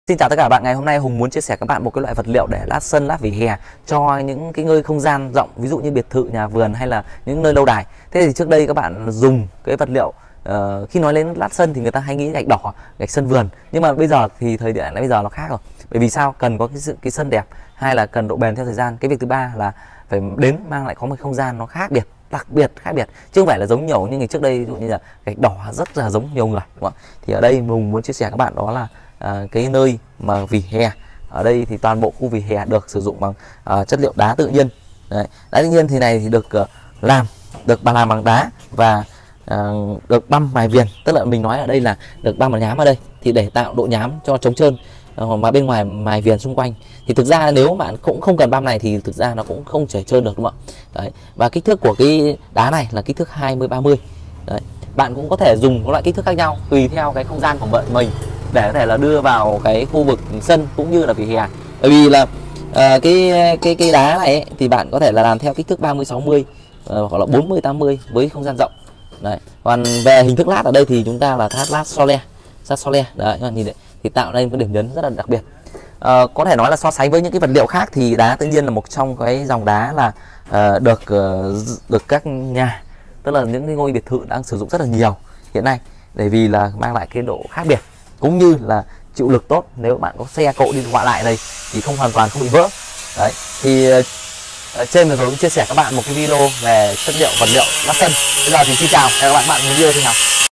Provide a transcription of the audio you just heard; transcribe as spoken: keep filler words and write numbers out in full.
Xin chào tất cả các bạn, ngày hôm nay Hùng muốn chia sẻ các bạn một cái loại vật liệu để lát sân, lát vỉa hè cho những cái nơi không gian rộng, ví dụ như biệt thự, nhà vườn hay là những nơi lâu đài. Thế thì trước đây các bạn dùng cái vật liệu uh, khi nói đến lát sân thì người ta hay nghĩ gạch đỏ, gạch sân vườn. Nhưng mà bây giờ thì thời điểm này bây giờ nó khác rồi. Bởi vì sao? Cần có cái sự cái sân đẹp, hay là cần độ bền theo thời gian. Cái việc thứ ba là phải đến mang lại có một không gian nó khác biệt, đặc biệt khác biệt, chứ không phải là giống nhiều như ngày trước đây, ví dụ như là gạch đỏ rất là giống nhiều người, đúng không? Thì ở đây Hùng muốn chia sẻ các bạn đó là À, cái nơi mà vỉa hè. Ở đây thì toàn bộ khu vỉa hè được sử dụng bằng uh, chất liệu đá tự nhiên. Đấy. Đá tự nhiên thì này thì được uh, làm được làm bằng đá và uh, được băm mài viền, tức là mình nói ở đây là được băm bằng nhám ở đây thì để tạo độ nhám cho chống trơn, uh, mà bên ngoài mài viền xung quanh. Thì thực ra nếu bạn cũng không cần băm này thì thực ra nó cũng không chảy trơn được, đúng không ạ? Đấy. Và kích thước của cái đá này là kích thước hai mươi ba mươi. Đấy. Bạn cũng có thể dùng các loại kích thước khác nhau tùy theo cái không gian của bạn mình để có thể là đưa vào cái khu vực sân cũng như là vỉa hè. Bởi vì là uh, cái cái cái đá này ấy, thì bạn có thể là làm theo kích thước ba mươi sáu mươi uh, hoặc là bốn mươi tám mươi với không gian rộng. Đấy. Còn về hình thức lát ở đây thì chúng ta là lát lát sole, lát sole. Đấy, các bạn nhìn đấy, thì tạo nên một điểm nhấn rất là đặc biệt. Uh, có thể nói là so sánh với những cái vật liệu khác thì đá tự nhiên là một trong cái dòng đá là uh, được uh, được các nhà, tức là những cái ngôi biệt thự đang sử dụng rất là nhiều hiện nay, bởi vì là mang lại cái độ khác biệt cũng như là chịu lực tốt. Nếu bạn có xe cộ đi qua lại đây thì không hoàn toàn không bị vỡ. Đấy, thì uh, trên vừa rồi cũng chia sẻ các bạn một cái video về chất liệu vật liệu lát sân. Bây giờ thì xin chào, hẹn gặp lại các bạn một video tiếp theo.